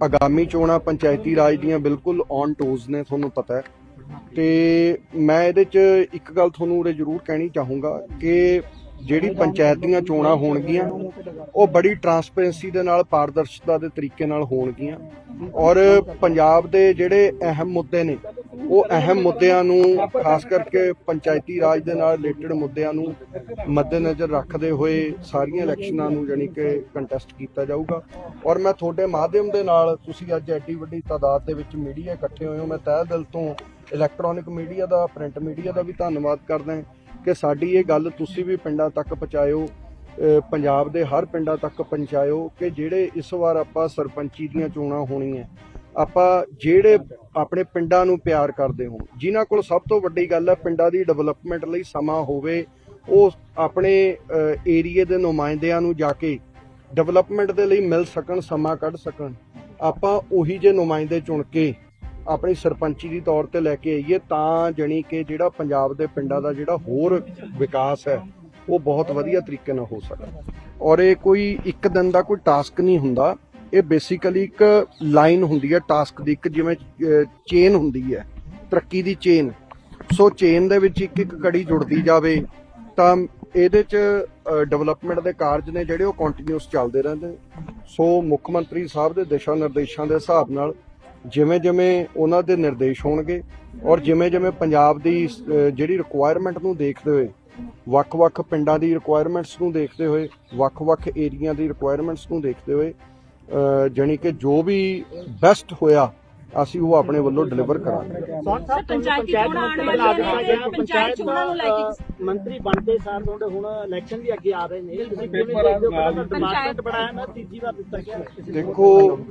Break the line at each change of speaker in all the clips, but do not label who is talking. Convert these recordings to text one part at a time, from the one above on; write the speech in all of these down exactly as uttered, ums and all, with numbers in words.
आगामी चोणां पंचायती राज दीयां बिल्कुल ऑन टोज ने, तुहानूं पता है। तो मैं इहदे च एक गल तुहानूं उरे जरूर कहनी चाहूँगा कि जिहड़ी पंचायत दीयां चोणां होणगीਆਂ ਉਹ बड़ी ट्रांसपेरेंसी दे नाल पारदर्शिता दे तरीके नाल होणगीਆਂ और पंजाब दे जिहड़े अहम मुद्दे ने ਉਹ अहम मुद्दिਆਂ ਨੂੰ खास करके पंचायती राज दे नाल रिलेटेड मुद्दिਆਂ ਨੂੰ मद्देनज़र रखते हुए सारियां इलैक्शनां नूं जानी कि कंटैसट किया जाऊगा। और मैं तुहाडे माध्यम दे नाल तुसीं अज एड्डी वड्डी तादाद दे विच मीडिया इकट्ठे होए हो, मैं तहे दिल तो इलैक्ट्रॉनिक मीडिया का प्रिंट मीडिया का भी धन्नवाद करदा कि साडी ये गल तुसीं भी पिंडां तक पहुँचाओ, पंजाब दे हर पिंडां तक पहुँचाओ कि जिहड़े इस वार आपां सरपंची दीयां चोणां होणीआं आपां जिहड़े अपने पिंडां नूं प्यार करदे हो, जिन्हां कोल सब तो वड्डी गल है पिंडां दी डिवेलपमेंट लई समा होवे, ਉਹ अपने एरिए दे नुमाइंदिਆਂ ਨੂੰ ਜਾ ਕੇ ਡਿਵੈਲਪਮੈਂਟ ਦੇ ਲਈ ਮਿਲ ਸਕਣ, ਸਮਾਂ ਕੱਢ ਸਕਣ। ਆਪਾਂ ਉਹੀ ਜੇ ਨੁਮਾਇੰਦੇ ਚੁਣ ਕੇ ਆਪਣੀ ਸਰਪੰਚੀ ਦੀ ਤੌਰ ਤੇ ਲੈ ਕੇ ਆਈਏ ਤਾਂ ਜਣੀ ਕਿ ਜਿਹੜਾ ਪੰਜਾਬ ਦੇ ਪਿੰਡਾਂ ਦਾ ਜਿਹੜਾ ਹੋਰ ਵਿਕਾਸ ਹੈ ਉਹ ਬਹੁਤ ਵਧੀਆ ਤਰੀਕੇ ਨਾਲ ਹੋ ਸਕਦਾ। ਔਰ ਇਹ ਕੋਈ ਇੱਕ ਦਿਨ ਦਾ ਕੋਈ ਟਾਸਕ ਨਹੀਂ ਹੁੰਦਾ, ਇਹ ਬੇਸਿਕਲੀ ਇੱਕ ਲਾਈਨ ਹੁੰਦੀ ਹੈ ਟਾਸਕ ਦੀ, ਇੱਕ ਜਿਵੇਂ ਚੇਨ ਹੁੰਦੀ ਹੈ ਤਰੱਕੀ ਦੀ ਚੇਨ। ਸੋ ਚੇਨ ਦੇ ਵਿੱਚ ਇੱਕ ਇੱਕ ਕੜੀ ਜੁੜਦੀ ਜਾਵੇ ਤਾਂ ਇਹਦੇ 'ਚ ਡਿਵੈਲਪਮੈਂਟ ਦੇ ਕਾਰਜ ਨੇ ਜਿਹੜੇ ਉਹ ਕੰਟੀਨਿਊਸ ਚੱਲਦੇ ਰਹਿੰਦੇ। ਸੋ ਮੁੱਖ ਮੰਤਰੀ ਸਾਹਿਬ ਦੇ ਦਿਸ਼ਾ ਨਿਰਦੇਸ਼ਾਂ ਦੇ ਹਿਸਾਬ ਨਾਲ ਜਿਵੇਂ ਜਿਵੇਂ ਉਹਨਾਂ ਦੇ ਨਿਰਦੇਸ਼ ਹੋਣਗੇ ਔਰ ਜਿਵੇਂ ਜਿਵੇਂ ਪੰਜਾਬ ਦੀ ਜਿਹੜੀ ਰਿਕੁਆਇਰਮੈਂਟ ਨੂੰ ਦੇਖਦੇ ਹੋਏ, ਵੱਖ-ਵੱਖ ਪਿੰਡਾਂ ਦੀ ਰਿਕੁਆਇਰਮੈਂਟਸ ਨੂੰ ਦੇਖਦੇ ਹੋਏ, ਵੱਖ-ਵੱਖ ਏਰੀਆ ਦੀ ਰਿਕੁਆਇਰਮੈਂਟਸ ਨੂੰ ਦੇਖਦੇ ਹੋਏ ਜਾਣੀ कि जो भी बेस्ट होया ਅਸੀਂ ਉਹ ਆਪਣੇ ਵੱਲੋਂ ਡਿਲੀਵਰ ਕਰਾਂਗੇ।
ਮੰਤਰੀ ਬਣਦੇ ਸਾਰ ਤੁਹਾਡੇ ਹੁਣ ਇਲੈਕਸ਼ਨ ਵੀ ਅੱਗੇ ਆ ਰਹੇ ਨੇ, ਤੁਸੀਂ ਕਿਵੇਂ ਦੇਖਦੇ ਹੋ? ਡਿਪਾਰਟਮੈਂਟ ਬਣਾਇਆ ਨਾ ਤੀਜੀ ਵਾਰ ਦਿੱਤਾ ਗਿਆ।
ਦੇਖੋ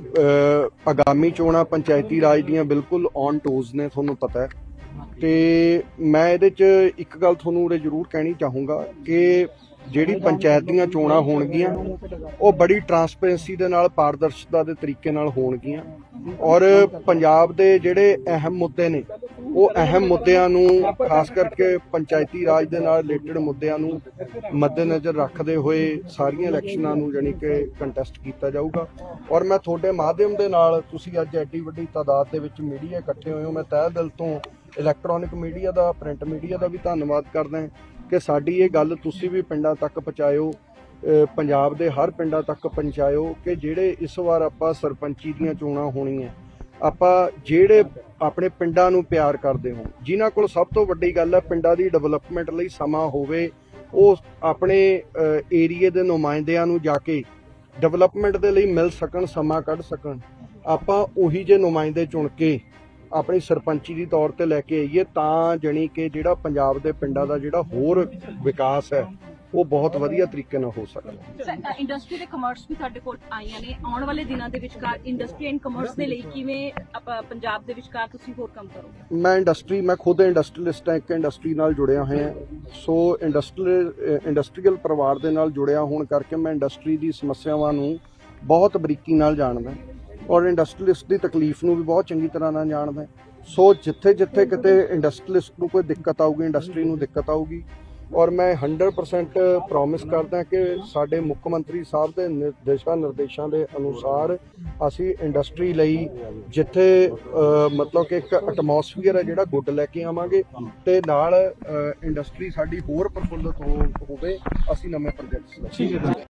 ਆਗਾਮੀ ਚੋਣਾਂ ਪੰਚਾਇਤੀ ਰਾਜ ਦੀਆਂ ਬਿਲਕੁਲ ਔਨ ਟੋਜ਼ ਨੇ, ਤੁਹਾਨੂੰ ਪਤਾ ਹੈ। ਤੇ ਮੈਂ ਇਹਦੇ ਚ ਇੱਕ ਗੱਲ ਤੁਹਾਨੂੰ ਉਰੇ ਜ਼ਰੂਰ ਕਹਿਣੀ ਚਾਹੂੰਗਾ ਕਿ ਜਿਹੜੀ ਪੰਚਾਇਤ ਦੀਆਂ ਚੋਣਾਂ ਹੋਣਗੀਆਂ ਉਹ ਬੜੀ ਟਰਾਂਸਪੇਰੈਂਸੀ ਦੇ ਨਾਲ ਪਾਰਦਰਸ਼ਤਾ ਦੇ ਤਰੀਕੇ ਨਾਲ ਹੋਣਗੀਆਂ ਔਰ ਪੰਜਾਬ ਦੇ ਜਿਹੜੇ ਅਹਿਮ ਮੁੱਦੇ ਨੇ ਉਹ ਅਹਿਮ ਮੁੱਦਿਆਂ ਨੂੰ ਖਾਸ ਕਰਕੇ ਪੰਚਾਇਤੀ ਰਾਜ ਦੇ ਨਾਲ ਰਿਲੇਟਡ ਮੁੱਦਿਆਂ ਨੂੰ ਮੱਦੇਨਜ਼ਰ ਰੱਖਦੇ ਹੋਏ ਸਾਰੀਆਂ ਇਲੈਕਸ਼ਨਾਂ ਨੂੰ ਜਾਨੀ ਕਿ ਕੰਟੈਸਟ ਕੀਤਾ ਜਾਊਗਾ। ਔਰ ਮੈਂ ਤੁਹਾਡੇ ਮਾਧਿਅਮ ਦੇ ਨਾਲ ਤੁਸੀਂ ਅੱਜ ਐਡੀ ਵੱਡੀ ਤਾਦਾਦ ਦੇ ਵਿੱਚ ਮੀਡੀਆ ਇਕੱਠੇ ਹੋਏ ਹੋ, ਮੈਂ ਤਹਿ ਦਿਲ ਤੋਂ ਇਲੈਕਟ੍ਰੋਨਿਕ ਮੀਡੀਆ ਦਾ, ਪ੍ਰਿੰਟ ਮੀਡੀਆ ਦਾ ਵੀ ਧੰਨਵਾਦ ਕਰਦਾ कि साडी ये गल तुसी भी पिंडां तक पहुँचाओ, पंजाब दे हर पिंडां तक पहुँचाओ कि जिहड़े इस वार आपां सरपंची दीयां चोणां होणीआं आपां जिहड़े अपने पिंडां नूं प्यार करदे हो, जिन्हां कोल सब तो वड्डी गल है पिंडां दी डिवेलपमेंट लई समा होवे, ਉਹ अपने एरिए दे नुमाइंदिਆਂ ਨੂੰ ਜਾ ਕੇ डिवेलपमेंट दे लई मिल सकण, समा ਕੱਢ ਸਕਣ। आपां ਉਹੀ ਜੇ ਨੁਮਾਇੰਦੇ ਚੁਣ ਕੇ अपनी सरपंची की तौर पर लैके आईए ਤਾਂ ਜਾਣੀ कि ਜਿਹੜਾ पंजाब के पिंडों का ਜਿਹੜਾ ਹੋਰ विकास है वो बहुत ਵਧੀਆ ਤਰੀਕੇ ਨਾਲ हो सकता।
इंडस्ट्री ਤੇ ਕਮਰਸ ਵੀ ਤੁਹਾਡੇ ਕੋਲ ਆਈਆਂ ਨੇ, ਆਉਣ ਵਾਲੇ ਦਿਨਾਂ ਦੇ ਵਿਚਕਾਰ ਇੰਡਸਟਰੀ ਐਂਡ ਕਮਰਸ ਦੇ ਲਈ ਕਿਵੇਂ ਪੰਜਾਬ ਦੇ ਵਿਚਕਾਰ ਤੁਸੀਂ ਹੋਰ ਕੰਮ ਕਰੋਗੇ?
मैं इंडस्ट्री मैं खुद इंडस्ट्रीलिस्ट ਹਾਂ, ਇੱਕ इंडस्ट्री ਨਾਲ ਜੁੜਿਆ ਹੋਇਆ, ਸੋ ਇੰਡਸਟਰੀ ਇੰਡਸਟਰੀਅਲ ਪਰਿਵਾਰ ਦੇ ਨਾਲ ਜੁੜਿਆ ਹੋਣ ਕਰਕੇ मैं इंडस्ट्री ਦੀ ਸਮੱਸਿਆਵਾਂ ਨੂੰ ਬਹੁਤ ਬਰੀਕੀ ਨਾਲ ਜਾਣਦਾ और इंडस्ट्रीलिस्ट की तकलीफ ਨੂੰ भी बहुत चंगी तरह ਨਾਲ ਜਾਣਦਾ। सो जिथे जिथे किते इंडस्ट्रीलिस्ट ਨੂੰ कोई दिक्कत आऊगी, इंडस्ट्री ਨੂੰ दिक्कत आऊगी और मैं हंड्रेड परसेंट प्रॉमिस करदा कि साडे मुख मंत्री साहब के निर्देशा निर्देशों के अनुसार असी इंडस्ट्री लई जिथे मतलब कि एक एटमोसफीयर है जिहड़ा गुड लैके आवांगे ते नाल इंडस्ट्री साडी होर प्रफुल्लित हो होवे, असी नवे प्रोजेक्ट्स